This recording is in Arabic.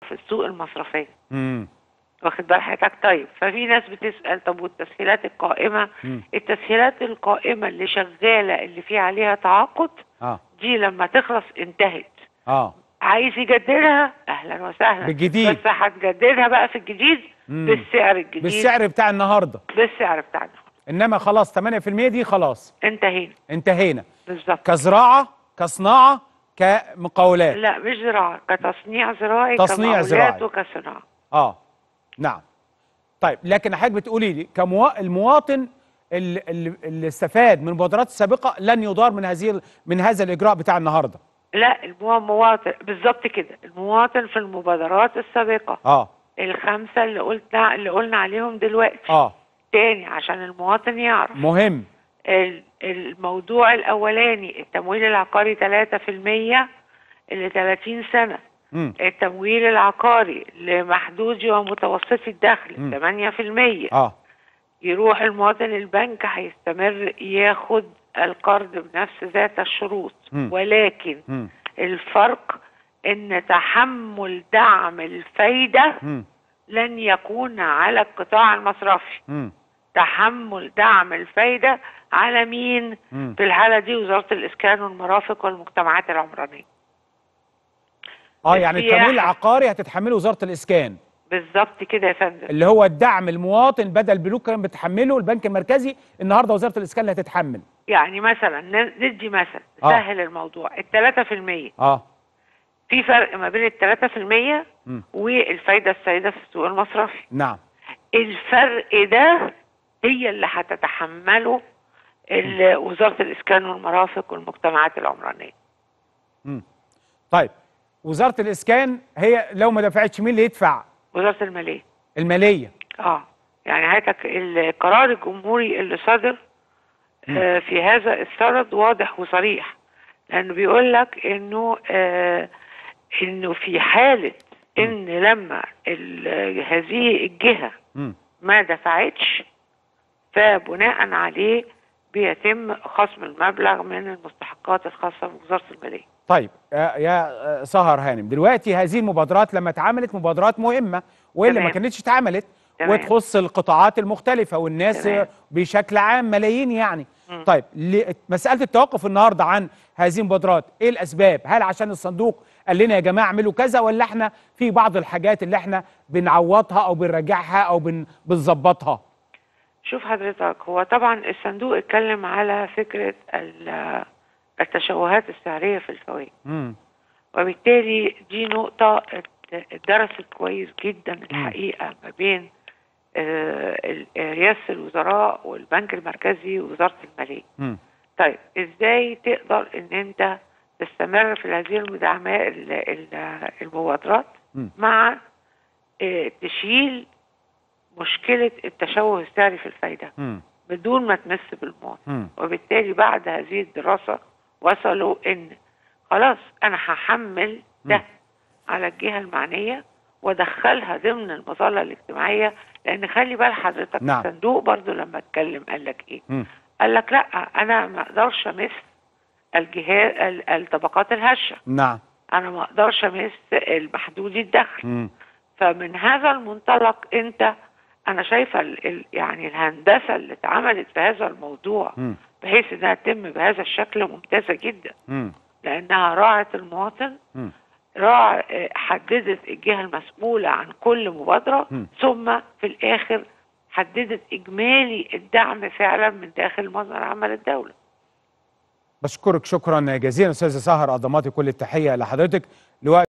في السوق المصرفيه. امم واخد بال حضرتك؟ طيب، ففي ناس بتسال طب والتسهيلات القائمه؟ التسهيلات القائمه اللي شغاله اللي في عليها تعاقد دي لما تخلص انتهت. عايز يجددها اهلا وسهلا بالجديد، بس هتجددها بقى في الجديد بالسعر الجديد، بالسعر بتاع النهارده، بالسعر بتاع النهارده. انما خلاص 8% دي خلاص انتهينا بالظبط. كزراعه، كصناعه، كمقاولات. لا مش زراعه، كتصنيع زراعي، تصنيع كمقاولات زراعي وكصناعه. نعم. طيب، لكن حضرتك بتقولي لي المواطن اللي استفاد من المبادرات السابقه لن يضار من هذا الاجراء بتاع النهارده. لا، المواطن بالظبط كده، المواطن في المبادرات السابقه الخمسه اللي قلنا عليهم دلوقتي تاني عشان المواطن يعرف. مهم. الموضوع الاولاني التمويل العقاري 3% ل 30 سنه. التمويل العقاري لمحدودي ومتوسطي الدخل 8%. يروح المواطن البنك هيستمر ياخد القرض بنفس ذات الشروط. ولكن الفرق ان تحمل دعم الفايدة لن يكون على القطاع المصرفي. تحمل دعم الفايدة على مين؟ في الحالة دي وزارة الإسكان والمرافق والمجتمعات العمرانية. يعني التمويل العقاري هتتحمله وزارة الإسكان. بالظبط كده يا فندم. اللي هو الدعم المواطن بدل البنوك كان بتحمله البنك المركزي، النهارده وزارة الإسكان اللي هتتحمل. يعني مثلا ندي مثل سهل الموضوع، ال3% في فرق ما بين ال3% والفايدة السائدة في السوق المصرفي. نعم. الفرق ده هي اللي هتتحمله وزارة الإسكان والمرافق والمجتمعات العمرانية. طيب، وزارة الإسكان هي لو ما دفعتش مين اللي يدفع؟ وزارة المالية. المالية. يعني هاتك القرار الجمهوري اللي صدر في هذا السرد واضح وصريح، لأنه بيقول لك إنه في حالة إن لما هذه الجهة ما دفعتش فبناء عليه بيتم خصم المبلغ من المستحقات الخاصة بوزارة المالية. طيب يا سهر هانم، دلوقتي هذه المبادرات لما اتعملت مبادرات مهمة والا ما كانتش اتعملت، وتخص القطاعات المختلفة والناس بشكل عام ملايين يعني. طيب، مسألة التوقف النهارده عن هذه المبادرات ايه الاسباب؟ هل عشان الصندوق قال لنا يا جماعة اعملوا كذا، ولا احنا في بعض الحاجات اللي احنا بنعوضها او بنراجعها او بنظبطها؟ شوف حضرتك، هو طبعا الصندوق اتكلم على فكرة التشوهات السعرية في الفوائد، وبالتالي دي نقطة درست كويس جدا الحقيقة ما بين رئاسة الوزراء والبنك المركزي ووزارة المالية. طيب، ازاي تقدر ان انت تستمر في هذه المبادرات مع تشيل مشكلة التشوه السعري في الفايدة بدون ما تمس بالمواطن؟ وبالتالي بعد هذه الدراسة وصلوا ان خلاص انا هحمل ده على الجهة المعنية وادخلها ضمن المظلة الاجتماعية. لان خلي بال حضرتك الصندوق برضو لما اتكلم قال لك ايه؟ قال لك لا، انا ما اقدرش امس الجهات الطبقات الهشة. انا ما اقدرش امس المحدودي الدخل. فمن هذا المنطلق انا شايفه يعني الهندسه اللي اتعملت في هذا الموضوع بحيث انها تتم بهذا الشكل ممتازه جدا، لانها راعت المواطن، حددت الجهه المسؤوله عن كل مبادره، ثم في الاخر حددت اجمالي الدعم فعلا من داخل مصدر عمل الدوله. بشكرك شكرا جزيلا استاذه سهر قضماطي، كل التحيه لحضرتك.